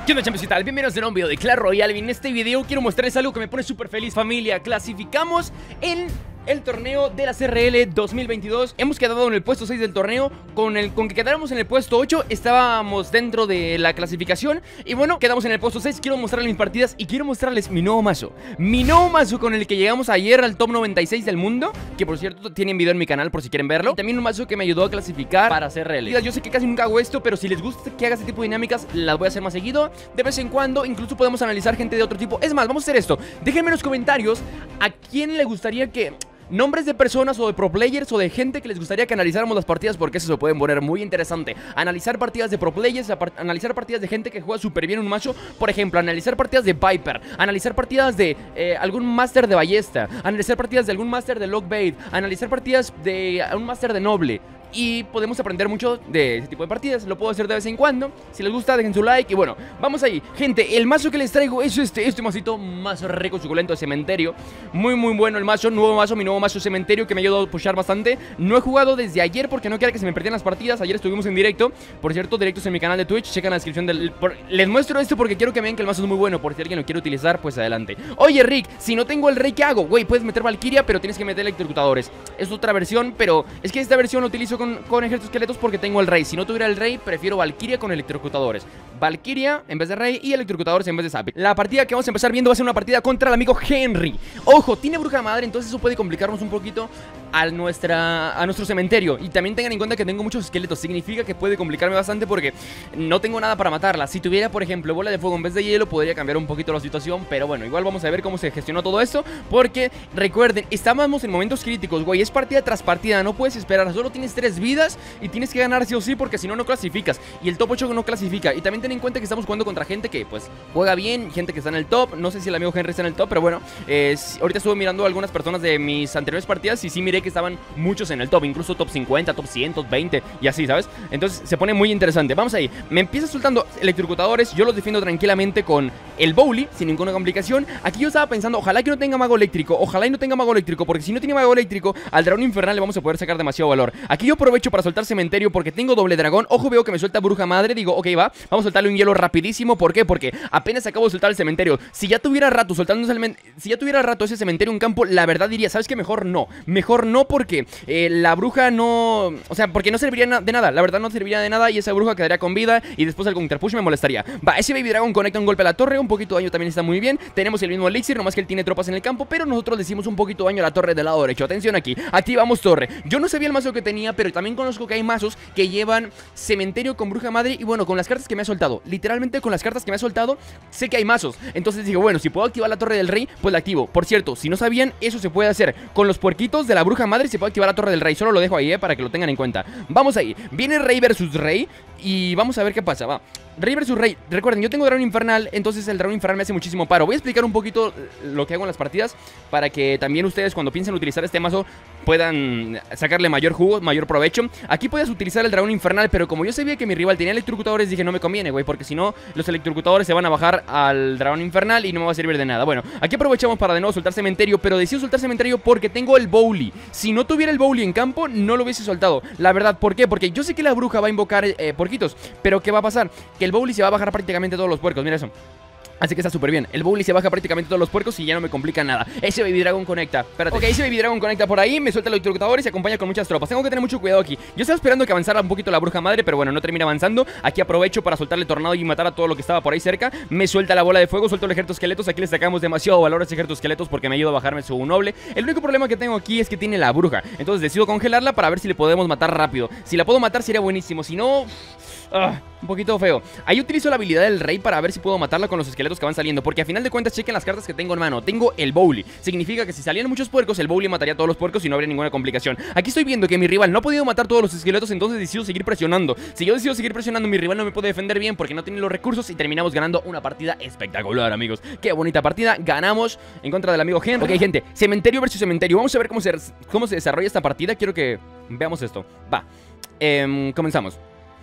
¿Qué onda, champions? ¿Qué tal? Bienvenidos a un video de Clash Royale. En este video quiero mostrarles algo que me pone súper feliz, familia. Clasificamos en el torneo de la CRL 2022. Hemos quedado en el puesto 6 del torneo. Con que quedáramos en el puesto 8 estábamos dentro de la clasificación. Y bueno, quedamos en el puesto 6. Quiero mostrarles mis partidas y quiero mostrarles mi nuevo mazo. Mi nuevo mazo con el que llegamos ayer al top 96 del mundo, que por cierto tienen video en mi canal por si quieren verlo. Y también un mazo que me ayudó a clasificar para CRL. Yo sé que casi nunca hago esto, pero si les gusta que haga este tipo de dinámicas, las voy a hacer más seguido. De vez en cuando incluso podemos analizar gente de otro tipo. Es más, vamos a hacer esto. Déjenme en los comentarios a quién le gustaría que... nombres de personas o de pro players o de gente que les gustaría que analizáramos las partidas, porque eso se puede poner muy interesante. Analizar partidas de pro players, analizar partidas de gente que juega súper bien un mazo. Por ejemplo, analizar partidas de Viper, analizar partidas de algún máster de ballesta, analizar partidas de algún máster de Lockbait, analizar partidas de un máster de Noble. Y podemos aprender mucho de ese tipo de partidas. Lo puedo hacer de vez en cuando. Si les gusta, dejen su like. Y bueno, vamos ahí. Gente, el mazo que les traigo es este macito más rico, suculento de cementerio. Muy bueno el mazo, nuevo mazo, mi nuevo mazo cementerio, que me ha ayudado a pushar bastante. No he jugado desde ayer porque no quiero que se me perdieran las partidas. Ayer estuvimos en directo. Por cierto, directos en mi canal de Twitch. Checan la descripción del... Les muestro esto porque quiero que vean que el mazo es muy bueno. Por si alguien lo quiere utilizar, pues adelante. Oye, Rick, si no tengo el rey, ¿qué hago? Güey, puedes meter Valkyria, pero tienes que meter electrocutadores. Es otra versión, pero es que esta versión la utilizo con ejércitos esqueletos porque tengo el rey. Si no tuviera el rey, prefiero Valkyria con electrocutadores. Valkyria en vez de rey y electrocutadores en vez de Zappy. La partida que vamos a empezar viendo va a ser una partida contra el amigo Henry. Ojo, tiene bruja madre, entonces eso puede complicarnos un poquito a nuestro cementerio. Y también tengan en cuenta que tengo muchos esqueletos. Significa que puede complicarme bastante porque no tengo nada para matarla. Si tuviera, por ejemplo, bola de fuego en vez de hielo, podría cambiar un poquito la situación. Pero bueno, igual vamos a ver cómo se gestionó todo esto, porque recuerden, estábamos en momentos críticos, güey. Es partida tras partida, no puedes esperar. Solo tienes 3 vidas y tienes que ganar sí o sí, porque si no, no clasificas. Y el top 8 no clasifica. Y también ten en cuenta que estamos jugando contra gente que pues juega bien, gente que está en el top. No sé si el amigo Henry está en el top, pero bueno, ahorita estuve mirando algunas personas de mis anteriores partidas y sí miré que estaban muchos en el top, incluso top 50, top 100, top 20 y así, ¿sabes? Entonces se pone muy interesante. Vamos ahí, me empieza soltando electrocutadores. Yo los defiendo tranquilamente con el Bowly, sin ninguna complicación. Aquí yo estaba pensando, ojalá que no tenga mago eléctrico, ojalá y no tenga mago eléctrico, porque si no tiene mago eléctrico, al dragón infernal le vamos a poder sacar demasiado valor. Aquí yo aprovecho para soltar cementerio porque tengo doble dragón. Ojo, veo que me suelta bruja madre, digo, ok, va, vamos a soltarle un hielo rapidísimo. ¿Por qué? Porque apenas acabo de soltar el cementerio. Si ya tuviera rato ese cementerio en campo, la verdad diría, ¿sabes qué? Mejor no, porque la bruja no... O sea, porque no serviría de nada. La verdad no serviría de nada y esa bruja quedaría con vida y después el counterpush me molestaría. Va, ese Baby Dragon conecta un golpe a la torre. Un poquito de daño también está muy bien. Tenemos el mismo elixir, nomás que él tiene tropas en el campo, pero nosotros le hicimos un poquito de daño a la torre del lado derecho. Atención aquí, activamos torre. Yo no sabía el mazo que tenía, pero también conozco que hay mazos que llevan cementerio con bruja madre. Y bueno, con las cartas que me ha soltado, literalmente con las cartas que me ha soltado, sé que hay mazos. Entonces dije, bueno, si puedo activar la torre del rey, pues la activo. Por cierto, si no sabían, eso se puede hacer con los puerquitos de la bruja madre. Se puede activar la torre del rey, solo lo dejo ahí, para que lo tengan en cuenta. Vamos ahí, viene rey versus rey y vamos a ver qué pasa, va. Rey versus rey, recuerden, yo tengo dragón infernal, entonces el dragón infernal me hace muchísimo paro. Voy a explicar un poquito lo que hago en las partidas, para que también ustedes cuando piensen utilizar este mazo puedan sacarle mayor jugo, mayor provecho. Aquí puedes utilizar el dragón infernal, pero como yo sabía que mi rival tenía electrocutadores, dije no me conviene, güey, porque si no, los electrocutadores se van a bajar al dragón infernal y no me va a servir de nada. Bueno, aquí aprovechamos para de nuevo soltar cementerio, pero decido soltar cementerio porque tengo el Bowly. Si no tuviera el Bowly en campo, no lo hubiese soltado, la verdad. ¿Por qué? Porque yo sé que la bruja va a invocar porquitos, pero ¿qué va a pasar? Que el Bowly se va a bajar prácticamente todos los puercos, mira eso. Así que está súper bien. El Bowly se baja prácticamente todos los puercos y ya no me complica nada. Ese Baby Dragon conecta. Espérate. Ok, ese Baby Dragon conecta por ahí. Me suelta el electrocutador y se acompaña con muchas tropas. Tengo que tener mucho cuidado aquí. Yo estaba esperando que avanzara un poquito la bruja madre, pero bueno, no termina avanzando. Aquí aprovecho para soltarle tornado y matar a todo lo que estaba por ahí cerca. Me suelta la bola de fuego, suelto el ejército esqueletos. Aquí le sacamos demasiado valor a ese ejército esqueletos porque me ayuda a bajarme su noble. El único problema que tengo aquí es que tiene la bruja. Entonces decido congelarla para ver si le podemos matar rápido. Si la puedo matar sería buenísimo. Si no... un poquito feo. Ahí utilizo la habilidad del rey para ver si puedo matarla con los esqueletos que van saliendo, porque a final de cuentas chequen las cartas que tengo en mano. Tengo el Bowly, significa que si salían muchos puercos, el Bowly mataría a todos los puercos y no habría ninguna complicación. Aquí estoy viendo que mi rival no ha podido matar todos los esqueletos, entonces decido seguir presionando. Si yo decido seguir presionando, mi rival no me puede defender bien porque no tiene los recursos y terminamos ganando una partida espectacular, amigos. Qué bonita partida, ganamos en contra del amigo Henry. Ok, gente, cementerio versus cementerio. Vamos a ver cómo se desarrolla esta partida. Quiero que veamos esto. Va, comenzamos.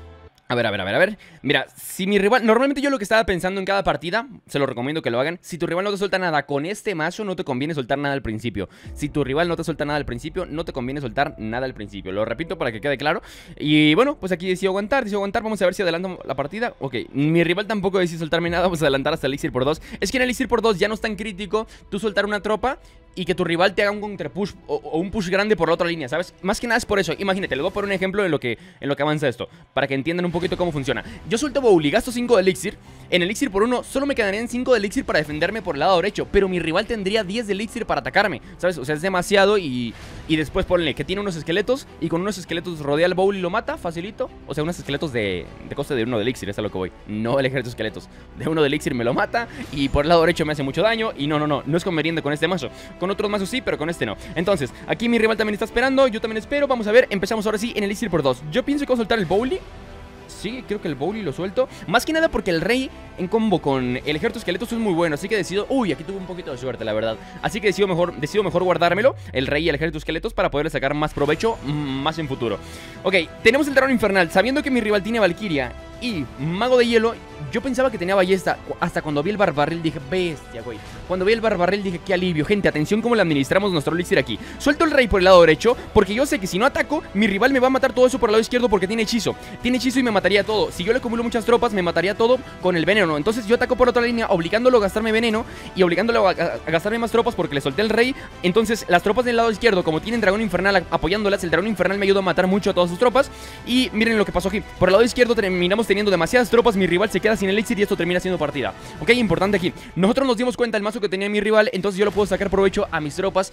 A ver. Mira, si mi rival... Normalmente yo lo que estaba pensando en cada partida, se lo recomiendo que lo hagan. Si tu rival no te suelta nada con este mazo, no te conviene soltar nada al principio. Si tu rival no te suelta nada al principio, no te conviene soltar nada al principio. Lo repito para que quede claro. Y bueno, pues aquí decido aguantar. Vamos a ver si adelanto la partida. Ok, mi rival tampoco decide soltarme nada. Vamos a adelantar hasta el elixir por 2. Es que en el elixir por 2 ya no es tan crítico tú soltar una tropa y que tu rival te haga un counterpush o un push grande por la otra línea, ¿sabes? Más que nada es por eso. Imagínate, les voy a poner un ejemplo en lo que avanza esto, para que entiendan un poquito cómo funciona. Yo suelto Bowly, gasto 5 de elixir. En el elixir por 1 solo me quedarían 5 de elixir para defenderme por el lado derecho, pero mi rival tendría 10 de elixir para atacarme, ¿sabes? O sea, es demasiado y después ponle que tiene unos esqueletos y con unos esqueletos rodea al Bowly y lo mata, facilito. O sea, unos esqueletos de coste de 1 de elixir, es a lo que voy. No el ejército de esqueletos. De 1 de elixir me lo mata y por el lado derecho me hace mucho daño y no es conveniente con este mazo. Con otros mazos sí, pero con este no. Entonces, aquí mi rival también está esperando, yo también espero. Vamos a ver, empezamos ahora sí en el elixir por 2. Yo pienso que voy a soltar el Bowly. Sí, creo que el Bowly lo suelto. Más que nada porque el rey en combo con el ejército de esqueletos es muy bueno. Así que decido... Uy, aquí tuve un poquito de suerte, la verdad. Así que decido mejor guardármelo, el rey y el ejército de esqueletos, para poderle sacar más provecho más en futuro. Ok, tenemos el dragón infernal. Sabiendo que mi rival tiene Valkyria y mago de hielo, yo pensaba que tenía ballesta. Hasta cuando vi el barbarril dije, bestia, güey. Cuando vi el barbarril dije, qué alivio. Gente, atención cómo le administramos nuestro elixir aquí. Suelto el rey por el lado derecho, porque yo sé que si no ataco, mi rival me va a matar todo eso por el lado izquierdo, porque tiene hechizo. Tiene hechizo y me mataría todo. Si yo le acumulo muchas tropas, me mataría todo con el veneno. Entonces yo ataco por otra línea, obligándolo a gastarme veneno y obligándolo a gastarme más tropas porque le solté el rey. Entonces las tropas del lado izquierdo, como tienen dragón infernal apoyándolas, el dragón infernal me ayuda a matar mucho a todas sus tropas. Y miren lo que pasó aquí. Por el lado izquierdo terminamos teniendo demasiadas tropas, mi rival se queda sin elixir y esto termina siendo partida. Ok, importante aquí. Nosotros nos dimos cuenta del mazo que tenía mi rival, entonces yo lo puedo sacar provecho a mis tropas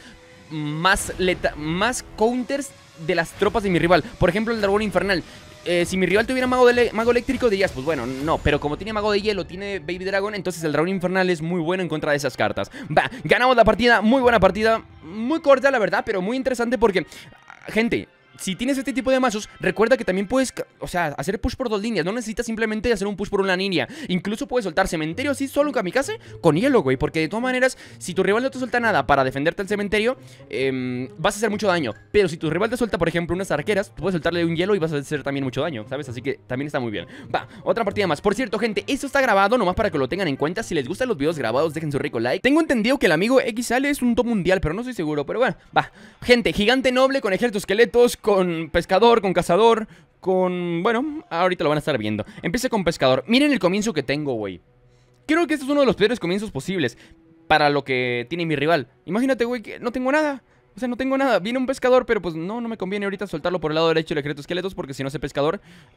más counters de las tropas de mi rival. Por ejemplo, el dragón infernal. Si mi rival tuviera mago eléctrico dirías, pues bueno, no, pero como tiene mago de hielo, tiene Baby Dragon, entonces el dragón infernal es muy bueno en contra de esas cartas. Va, ganamos la partida, muy buena partida, muy corta la verdad, pero muy interesante porque, gente, si tienes este tipo de mazos, recuerda que también puedes, o sea, hacer push por 2 líneas. No necesitas simplemente hacer un push por una línea. Incluso puedes soltar cementerio así solo en kamikaze con hielo, güey. Porque de todas maneras, si tu rival no te suelta nada para defenderte al cementerio, vas a hacer mucho daño. Pero si tu rival te suelta, por ejemplo, unas arqueras, tú puedes soltarle un hielo y vas a hacer también mucho daño, ¿sabes? Así que también está muy bien. Va, otra partida más. Por cierto, gente, esto está grabado nomás para que lo tengan en cuenta. Si les gustan los videos grabados, dejen su rico like. Tengo entendido que el amigo XL es un top mundial, pero no estoy seguro. Pero bueno, va. Gente, gigante noble con ejército esqueletos, con pescador, con cazador, con... Bueno, ahorita lo van a estar viendo. Empieza con pescador. Miren el comienzo que tengo, güey. Creo que este es uno de los peores comienzos posibles para lo que tiene mi rival. Imagínate, güey, que no tengo nada. O sea, no tengo nada. Viene un pescador, pero pues no me conviene ahorita soltarlo por el lado derecho el ejército esqueletos, porque si no ese pescador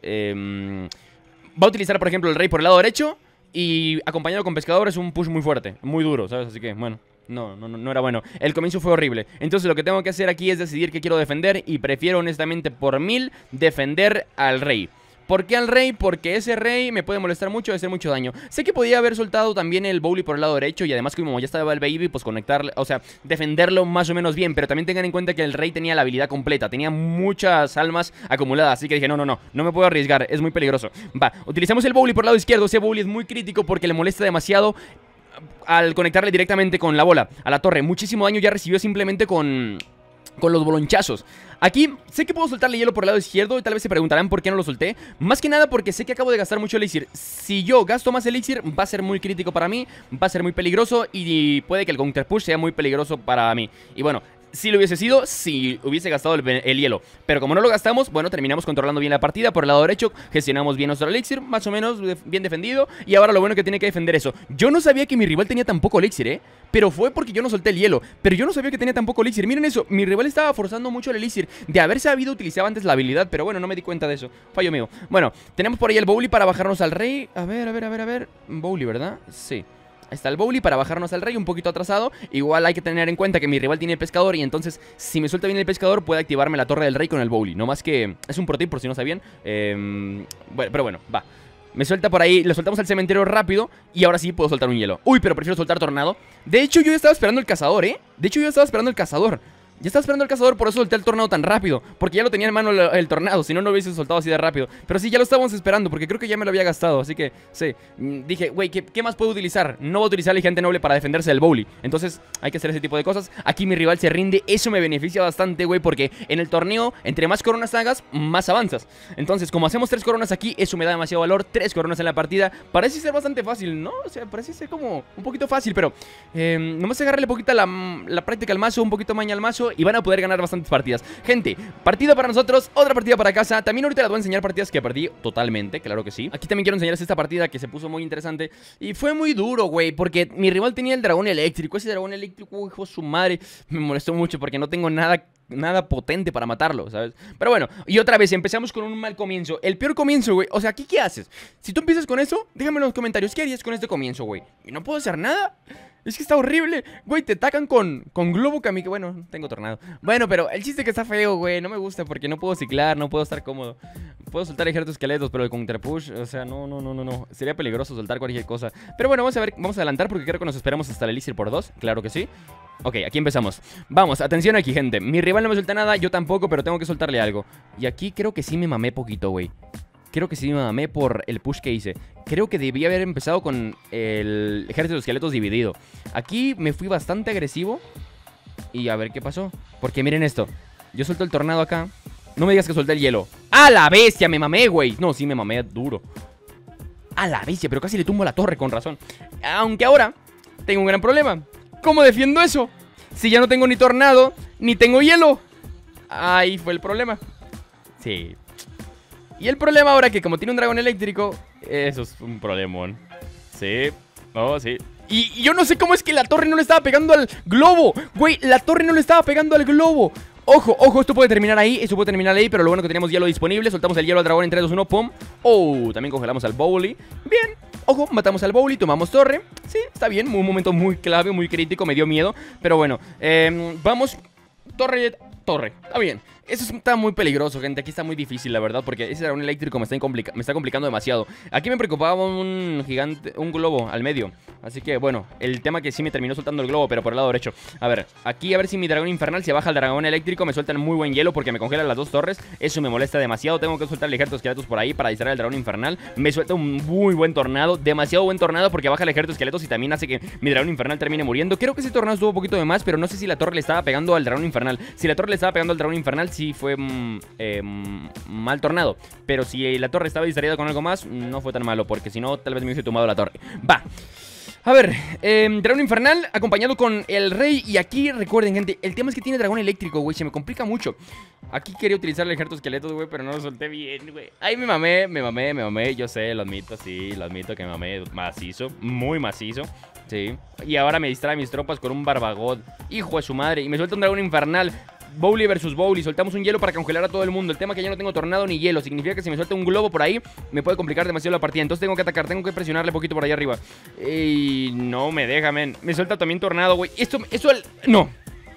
va a utilizar, por ejemplo, el rey por el lado derecho y acompañado con pescador es un push muy fuerte, muy duro, ¿sabes? Así que, bueno... No era bueno. El comienzo fue horrible. Entonces lo que tengo que hacer aquí es decidir qué quiero defender. Y prefiero honestamente por 1000 defender al rey. ¿Por qué al rey? Porque ese rey me puede molestar mucho y hacer mucho daño. Sé que podía haber soltado también el Bowly por el lado derecho. Y además como ya estaba el Baby, pues conectarle, o sea, defenderlo más o menos bien. Pero también tengan en cuenta que el rey tenía la habilidad completa. Tenía muchas almas acumuladas. Así que dije, no me puedo arriesgar, es muy peligroso. Va, utilizamos el Bowly por el lado izquierdo. Ese Bowly es muy crítico porque le molesta demasiado al conectarle directamente con la bola a la torre. Muchísimo daño ya recibió simplemente con los bolonchazos. Aquí sé que puedo soltarle hielo por el lado izquierdo y tal vez se preguntarán por qué no lo solté. Más que nada porque sé que acabo de gastar mucho elixir. Si yo gasto más elixir va a ser muy crítico para mí, va a ser muy peligroso y puede que el counter push sea muy peligroso para mí. Y bueno, si lo hubiese sido, si hubiese gastado el hielo. Pero como no lo gastamos, bueno, terminamos controlando bien la partida. Por el lado derecho gestionamos bien nuestro elixir, más o menos bien defendido. Y ahora lo bueno que tiene que defender eso. Yo no sabía que mi rival tenía tan poco elixir, pero fue porque yo no solté el hielo. Pero yo no sabía que tenía tan poco elixir. Miren eso, mi rival estaba forzando mucho el elixir. De haber sabido utilizaba antes la habilidad, pero bueno, no me di cuenta de eso. Fallo mío. Bueno, tenemos por ahí el Bowly para bajarnos al rey. A ver. Bowly, ¿verdad? Sí. Ahí está el Bowly para bajarnos al rey, un poquito atrasado. Igual hay que tener en cuenta que mi rival tiene el pescador y entonces si me suelta bien el pescador puede activarme la torre del rey con el Bowly. No más que es un pro tip por si no sabían. Bueno, pero bueno, va. Me suelta por ahí, lo soltamos al cementerio rápido y ahora sí puedo soltar un hielo. Uy, pero prefiero soltar tornado. De hecho yo ya estaba esperando el cazador, De hecho yo ya estaba esperando el cazador. Ya estaba esperando el cazador, por eso solté el tornado tan rápido. Porque ya lo tenía en mano el tornado, si no, no lo hubiese soltado así de rápido. Pero sí, ya lo estábamos esperando, porque creo que ya me lo había gastado. Así que, sí, dije, güey, ¿qué más puedo utilizar? No voy a utilizar el gigante noble para defenderse del Bowly. Entonces, hay que hacer ese tipo de cosas. Aquí mi rival se rinde, eso me beneficia bastante, güey. Porque en el torneo, entre más coronas hagas, más avanzas. Entonces, como hacemos 3 coronas aquí, eso me da demasiado valor. 3 coronas en la partida, parece ser bastante fácil, ¿no? O sea, parece ser como un poquito fácil, pero nomás agarrarle poquito la práctica al mazo, un poquito maña al mazo y van a poder ganar bastantes partidas. Gente, partida para nosotros, otra partida para casa. También ahorita les voy a enseñar partidas que perdí totalmente, claro que sí. Aquí también quiero enseñarles esta partida que se puso muy interesante y fue muy duro, güey, porque mi rival tenía el dragón eléctrico. Ese dragón eléctrico, hijo de su madre, me molestó mucho porque no tengo nada potente para matarlo, ¿sabes? Pero bueno, y otra vez empezamos con un mal comienzo. El peor comienzo, güey. O sea, ¿aquí qué haces? Si tú empiezas con eso, déjame en los comentarios ¿qué harías con este comienzo, güey? Y no puedo hacer nada. Es que está horrible. Güey, te atacan con globo kamikaze. Bueno, tengo tornado. Bueno, pero el chiste que está feo, güey. No me gusta porque no puedo ciclar, no puedo estar cómodo. Puedo soltar ejércitos esqueletos, pero el counterpush, o sea, no. Sería peligroso soltar cualquier cosa. Pero bueno, vamos a ver, vamos a adelantar porque creo que nos esperamos hasta el elixir por 2. Claro que sí. Ok, aquí empezamos. Vamos, atención aquí, gente. Mi rival no me suelta nada, yo tampoco, pero tengo que soltarle algo. Y aquí creo que sí me mamé poquito, güey. Creo que sí me mamé por el push que hice. Creo que debí haber empezado con el ejército de esqueletos dividido. Aquí me fui bastante agresivo. Y a ver qué pasó. Porque miren esto. Yo suelto el tornado acá. No me digas que solté el hielo. ¡A la bestia! Me mamé, güey. No, sí me mamé duro. ¡A la bestia! Pero casi le tumbo la torre, con razón. Aunque ahora tengo un gran problema. ¿Cómo defiendo eso? Si ya no tengo ni tornado, ni tengo hielo. Ahí fue el problema. Sí. Y el problema ahora que como tiene un dragón eléctrico, eso es un problemón. Sí. Oh, sí. Y yo no sé cómo es que la torre no le estaba pegando al globo. Güey, la torre no le estaba pegando al globo. Ojo, ojo, esto puede terminar ahí, pero lo bueno que teníamos hielo disponible. Soltamos el hielo al dragón en 3, 2, 1, pum. Oh, también congelamos al Bowly. Bien, ojo, matamos al Bowly, tomamos torre. Sí, está bien, un momento muy clave, muy crítico, me dio miedo. Pero bueno, vamos, torre, está bien. Eso está muy peligroso, gente. Aquí está muy difícil, la verdad, porque ese dragón eléctrico me está complicando demasiado. Aquí me preocupaba un gigante, un globo al medio. Así que, bueno, el tema que sí me terminó soltando el globo, pero por el lado derecho. A ver, aquí a ver si mi dragón infernal se baja al dragón eléctrico. Me sueltan muy buen hielo porque me congelan las 2 torres. Eso me molesta demasiado. Tengo que soltar el ejército de esqueletos por ahí para distraer al dragón infernal. Me suelta un muy buen tornado, demasiado buen tornado, porque baja el ejército de esqueletos y también hace que mi dragón infernal termine muriendo. Creo que ese tornado estuvo un poquito de más, pero no sé si la torre le estaba pegando al dragón infernal. Si la torre le estaba pegando al dragón infernal, sí fue mal tornado. Pero si la torre estaba distraída con algo más, no fue tan malo, porque si no, tal vez me hubiese tumbado la torre. Va. A ver, dragón infernal acompañado con el rey. Y aquí, recuerden, gente, el tema es que tiene dragón eléctrico, güey, se me complica mucho. Aquí quería utilizar el ejército de esqueletos, güey, pero no lo solté bien, güey. Ahí me mamé, yo sé, lo admito, sí, lo admito que me mamé macizo, muy macizo. Sí, y ahora me distrae mis tropas con un barbagod, hijo de su madre. Y me suelta un dragón infernal. Bowly versus Bowly, soltamos un hielo para congelar a todo el mundo. El tema es que ya no tengo tornado ni hielo. Significa que si me suelta un globo por ahí, me puede complicar demasiado la partida. Entonces tengo que atacar, tengo que presionarle poquito por allá arriba. Y no me deja, men. Me suelta también tornado, güey. No.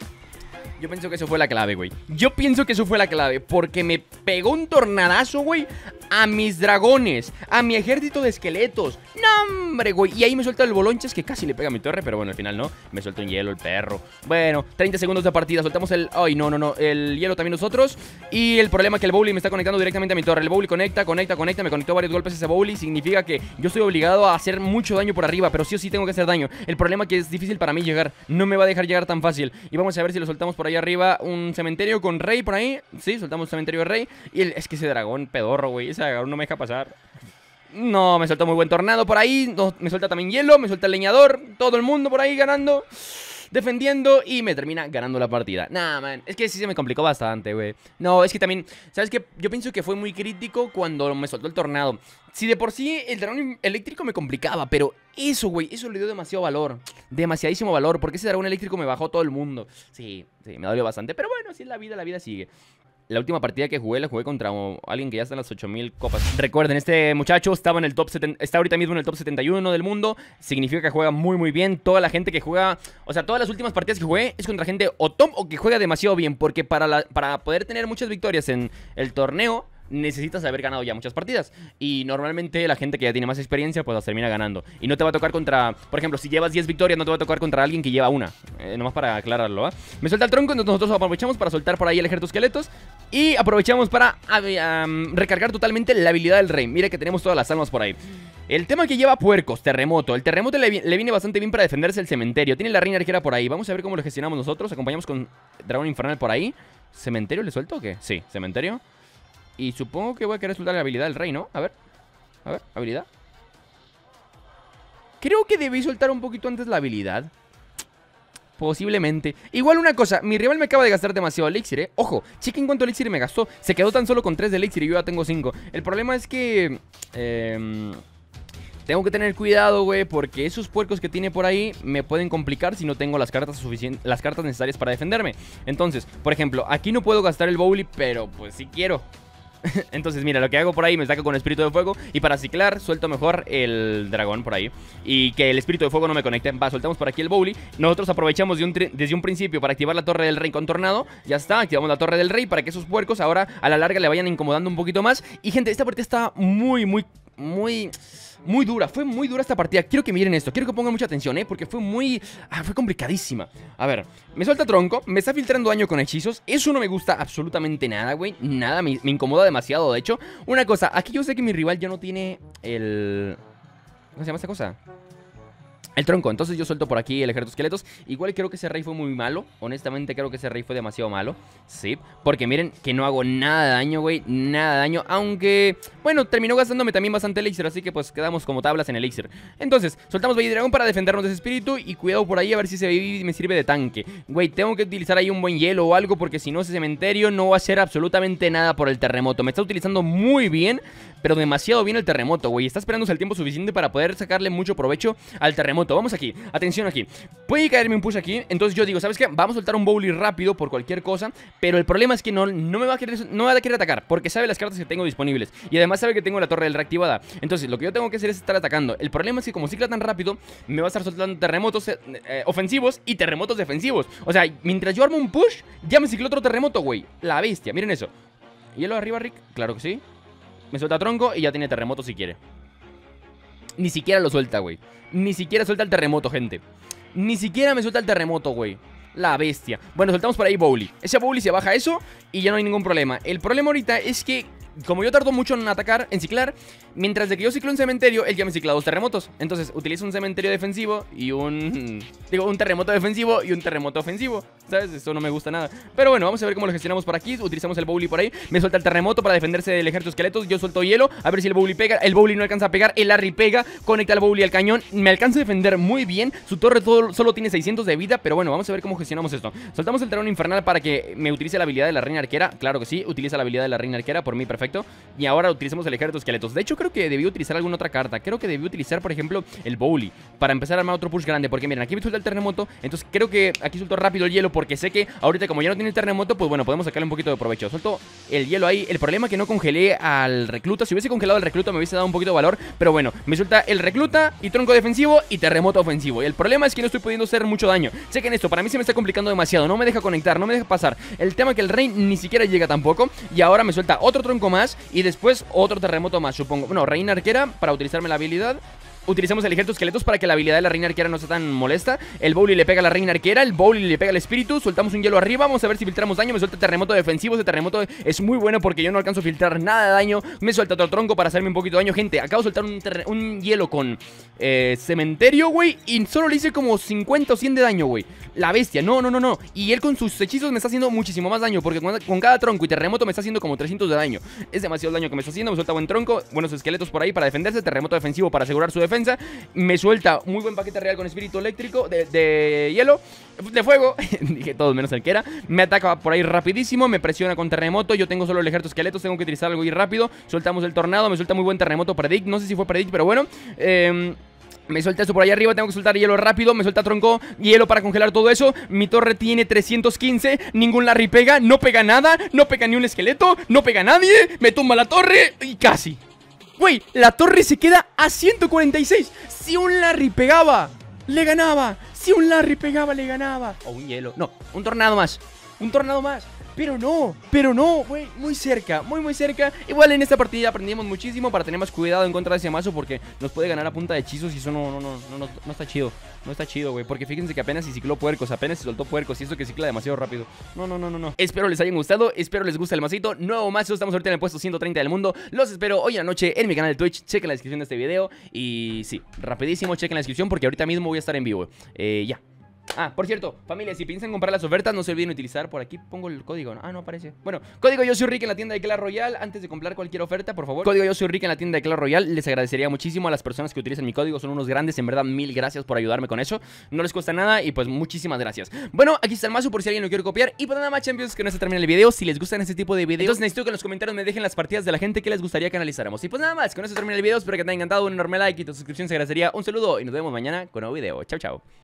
Yo pienso que eso fue la clave, güey. Yo pienso que eso fue la clave, porque me pegó un tornadazo, güey, a mis dragones, a mi ejército de esqueletos. No, hombre, güey. Y ahí me suelta el bolonches que casi le pega a mi torre, pero bueno, al final no. Me suelta un hielo el perro. Bueno, 30 segundos de partida. Soltamos el... Ay, no. El hielo también nosotros. Y el problema es que el Bowly me está conectando directamente a mi torre. El Bowly conecta. Me conectó varios golpes ese Bowly. Significa que yo estoy obligado a hacer mucho daño por arriba, pero sí o sí tengo que hacer daño. El problema es que es difícil para mí llegar. No me va a dejar llegar tan fácil. Y vamos a ver si lo soltamos por ahí arriba. Un cementerio con rey por ahí. Sí, soltamos un cementerio de rey. Y es que ese dragón pedorro, güey. Ese dragón no me deja pasar. No, me suelta muy buen tornado por ahí. No, me suelta también hielo, me suelta el leñador. Todo el mundo por ahí ganando, defendiendo, y me termina ganando la partida. Nah, man, es que sí se me complicó bastante, güey. No, es que también, ¿sabes qué? Yo pienso que fue muy crítico cuando me soltó el tornado. Si de por sí el dragón eléctrico me complicaba, pero eso, güey, eso le dio demasiado valor. Demasiadísimo valor, porque ese dragón eléctrico me bajó todo el mundo. Sí, me dolió bastante, pero bueno, así es la vida sigue. La última partida que jugué, la jugué contra alguien que ya está en las 8000 copas. Recuerden, este muchacho estaba en el top 70, está ahorita mismo en el top 71 del mundo. Significa que juega muy muy bien. Toda la gente que juega, o sea, todas las últimas partidas que jugué es contra gente o top o que juega demasiado bien. Porque para poder tener muchas victorias en el torneo, necesitas haber ganado ya muchas partidas. Y normalmente la gente que ya tiene más experiencia pues las termina ganando. Y no te va a tocar contra, por ejemplo, si llevas 10 victorias, no te va a tocar contra alguien que lleva una. Nomás para aclararlo, ¿eh? Me suelta el tronco, entonces nosotros aprovechamos para soltar por ahí el ejército esqueletos. Y aprovechamos para recargar totalmente la habilidad del rey. Mira que tenemos todas las almas por ahí. El tema que lleva puercos, terremoto. El terremoto le viene bastante bien para defenderse el cementerio. Tiene la reina arquera por ahí. Vamos a ver cómo lo gestionamos nosotros. Acompañamos con dragón infernal por ahí. ¿Cementerio le suelto o qué? Sí, cementerio. Y supongo que voy a querer soltar la habilidad del rey, ¿no? A ver, habilidad. Creo que debí soltar un poquito antes la habilidad. Posiblemente. Igual una cosa, mi rival me acaba de gastar demasiado elixir, ¿eh? Ojo, chequen cuánto elixir me gastó. Se quedó tan solo con 3 de elixir y yo ya tengo 5. El problema es que... tengo que tener cuidado, güey, porque esos puercos que tiene por ahí me pueden complicar si no tengo las cartas necesarias para defenderme. Entonces, por ejemplo, aquí no puedo gastar el Bowly, pero pues sí quiero. Entonces, mira, lo que hago por ahí, me saco con espíritu de fuego. Y para ciclar, suelto mejor el dragón por ahí. Y que el espíritu de fuego no me conecte. Va, soltamos por aquí el Bowly. Nosotros aprovechamos desde un principio para activar la torre del rey con tornado. Ya está, activamos la torre del rey para que esos puercos ahora a la larga le vayan incomodando un poquito más. Y gente, esta partida está muy dura, fue muy dura esta partida. Quiero que miren esto, quiero que pongan mucha atención, porque fue fue complicadísima. A ver, me suelta tronco, me está filtrando daño con hechizos. Eso no me gusta absolutamente nada, güey. Nada, me incomoda demasiado, de hecho. Una cosa, aquí yo sé que mi rival ya no tiene el... ¿Cómo se llama esta cosa? El tronco, entonces yo suelto por aquí el ejército de esqueletos. Igual creo que ese rey fue muy malo. Honestamente creo que ese rey fue demasiado malo. Sí, porque miren que no hago nada de daño, güey. Nada de daño, aunque... Bueno, terminó gastándome también bastante elixir, así que pues quedamos como tablas en elixir. Entonces, soltamos Valle Dragón para defendernos de ese espíritu. Y cuidado por ahí a ver si me sirve de tanque. Güey, tengo que utilizar ahí un buen hielo o algo, porque si no ese cementerio no va a hacer absolutamente nada por el terremoto. Me está utilizando muy bien, pero demasiado bien el terremoto, güey. Está esperándose el tiempo suficiente para poder sacarle mucho provecho al terremoto. Vamos aquí, atención aquí. Puede caerme un push aquí, entonces yo digo, ¿sabes qué? Vamos a soltar un Bowly rápido por cualquier cosa. Pero el problema es que no me va a querer atacar, porque sabe las cartas que tengo disponibles. Y además sabe que tengo la torre del reactivada. Entonces lo que yo tengo que hacer es estar atacando. El problema es que como cicla tan rápido, me va a estar soltando terremotos ofensivos y terremotos defensivos. O sea, mientras yo armo un push, ya me cicló otro terremoto, güey. La bestia, miren eso. ¿Hielo arriba, Rick? Claro que sí. Me suelta tronco y ya tiene terremoto si quiere. Ni siquiera lo suelta, güey. Ni siquiera suelta el terremoto, gente. Ni siquiera me suelta el terremoto, güey. La bestia. Bueno, soltamos por ahí Bowly. Ese Bowly se baja eso y ya no hay ningún problema. El problema ahorita es que, como yo tardo mucho en atacar, en ciclar, mientras de que yo ciclo un cementerio, él ya me cicla 2 terremotos. Entonces utilizo un cementerio defensivo y un terremoto defensivo y un terremoto ofensivo, ¿sabes? Eso no me gusta nada. Pero bueno, vamos a ver cómo lo gestionamos por aquí. Utilizamos el Bowly por ahí. Me suelta el terremoto para defenderse del ejército de esqueletos. Yo suelto hielo, a ver si el Bowly pega. El Bowly no alcanza a pegar, el Larry pega. Conecta el Bowly al cañón. Me alcanza a defender muy bien. Su torre solo tiene 600 de vida, pero bueno, vamos a ver cómo gestionamos esto. Soltamos el dragón infernal para que me utilice la habilidad de la reina arquera. Claro que sí, utiliza la habilidad de la reina arquera, por mí perfecto. Y ahora utilizamos el ejército de esqueletos. De hecho, creo que debí utilizar alguna otra carta. Creo que debí utilizar, por ejemplo, el Bowly para empezar a armar otro push grande. Porque miren, aquí me suelta el terremoto. Entonces creo que aquí suelto rápido el hielo, porque sé que ahorita como ya no tiene el terremoto, pues bueno, podemos sacarle un poquito de provecho. Suelto el hielo ahí. El problema es que no congelé al recluta. Si hubiese congelado al recluta me hubiese dado un poquito de valor. Pero bueno, me suelta el recluta y tronco defensivo y terremoto ofensivo. Y el problema es que no estoy pudiendo hacer mucho daño. Chequen esto, para mí se me está complicando demasiado. No me deja conectar, no me deja pasar. El tema es que el rey ni siquiera llega tampoco. Y ahora me suelta otro tronco más y después otro terremoto más, supongo. Bueno, reina arquera para utilizarme la habilidad. Utilizamos el ejército de esqueletos para que la habilidad de la reina arquera no sea tan molesta. El Bowly le pega a la reina arquera, el Bowly le pega al espíritu. Soltamos un hielo arriba, vamos a ver si filtramos daño. Me suelta terremoto defensivo, ese terremoto es muy bueno porque yo no alcanzo a filtrar nada de daño. Me suelta otro tronco para hacerme un poquito de daño. Gente, acabo de soltar un hielo con cementerio, güey, y solo le hice como 50 o 100 de daño, güey. La bestia, no. Y él con sus hechizos me está haciendo muchísimo más daño, porque con cada tronco y terremoto me está haciendo como 300 de daño. Es demasiado el daño que me está haciendo. Me suelta buen tronco, buenos esqueletos por ahí para defenderse, terremoto defensivo para asegurar su defensa. Me suelta muy buen paquete real con espíritu eléctrico, de hielo, de fuego. Dije todos menos el que era. Me ataca por ahí rapidísimo, me presiona con terremoto. Yo tengo solo el ejército de esqueletos, tengo que utilizar algo y rápido. Soltamos el tornado, me suelta muy buen terremoto predict. No sé si fue predict, pero bueno. Me suelta eso por ahí arriba, tengo que soltar hielo rápido. Me suelta tronco, hielo para congelar todo eso. Mi torre tiene 315, ningún Larry pega, no pega nada. No pega ni un esqueleto, no pega nadie. Me tumba la torre y casi. Güey, la torre se queda a 146. Si un Larry pegaba, le ganaba. Si un Larry pegaba, le ganaba. O un hielo, no, un tornado más. Un tornado más. pero no, güey, muy cerca, muy cerca. Igual en esta partida aprendimos muchísimo para tener más cuidado en contra de ese mazo, porque nos puede ganar a punta de hechizos y eso no está chido. No está chido, güey, porque fíjense que apenas se cicló puercos, apenas se soltó puercos y eso que cicla demasiado rápido. No. Espero les hayan gustado, espero les guste el macito. Nuevo mazo, estamos ahorita en el puesto 130 del mundo. Los espero hoy en la noche en mi canal de Twitch. Chequen la descripción de este video. Y sí, rapidísimo, chequen la descripción porque ahorita mismo voy a estar en vivo. Ya. Ah, por cierto, familia, si piensan comprar las ofertas, no se olviden utilizar, por aquí pongo el código, ¿no? Ah, no aparece. Bueno, código Yo Soy Rick en la tienda de Clash Royale. Antes de comprar cualquier oferta, por favor, código Yo Soy Rick en la tienda de Clash Royale. Les agradecería muchísimo a las personas que utilicen mi código, son unos grandes, en verdad, mil gracias por ayudarme con eso. No les cuesta nada y pues muchísimas gracias. Bueno, aquí está el mazo por si alguien lo quiere copiar. Y pues nada más, Champions, que no se termine el video. Si les gustan este tipo de videos, entonces necesito que en los comentarios me dejen las partidas de la gente que les gustaría que analizáramos. Y pues nada más, con eso termina el video. Espero que te haya encantado, un enorme like y tu suscripción se agradecería. Un saludo y nos vemos mañana con un nuevo video. Chao, chao.